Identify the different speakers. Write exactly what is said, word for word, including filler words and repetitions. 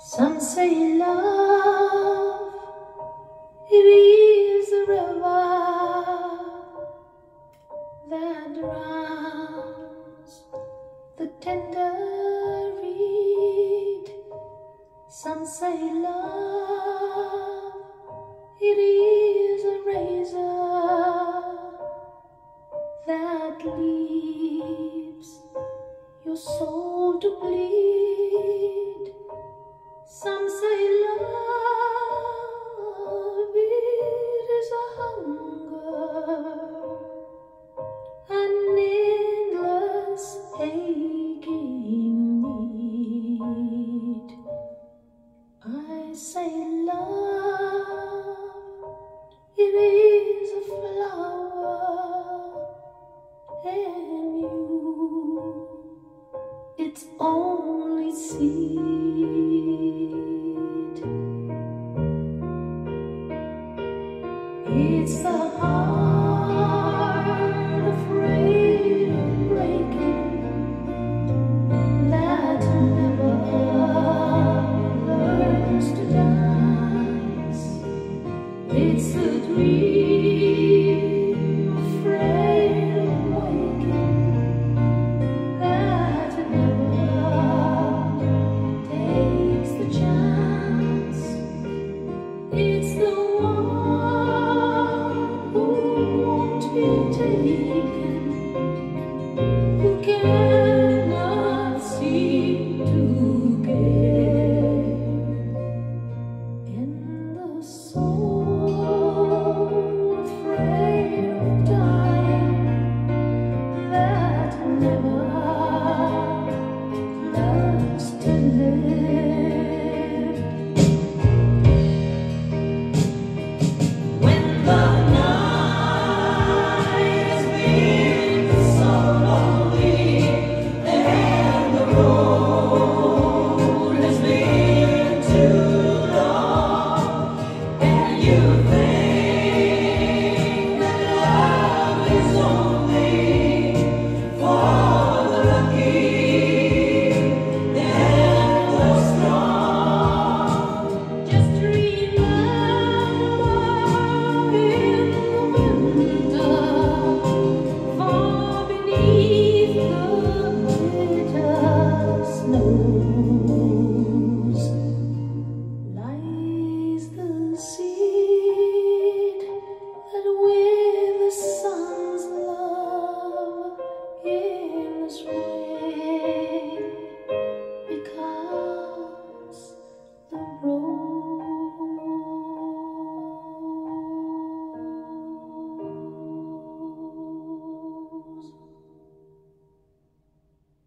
Speaker 1: Some say love, it is a river that drowns the tender reed. Some say love, it is a razor that leaves your soul to bleed. Some say love, it is a hunger, an endless aching need. I say love, it is a flower, and you, its only seed. It's the heart afraid of breaking that never learns to dance. It's the dream afraid of waking that never takes the chance. It's the one who won't be taken.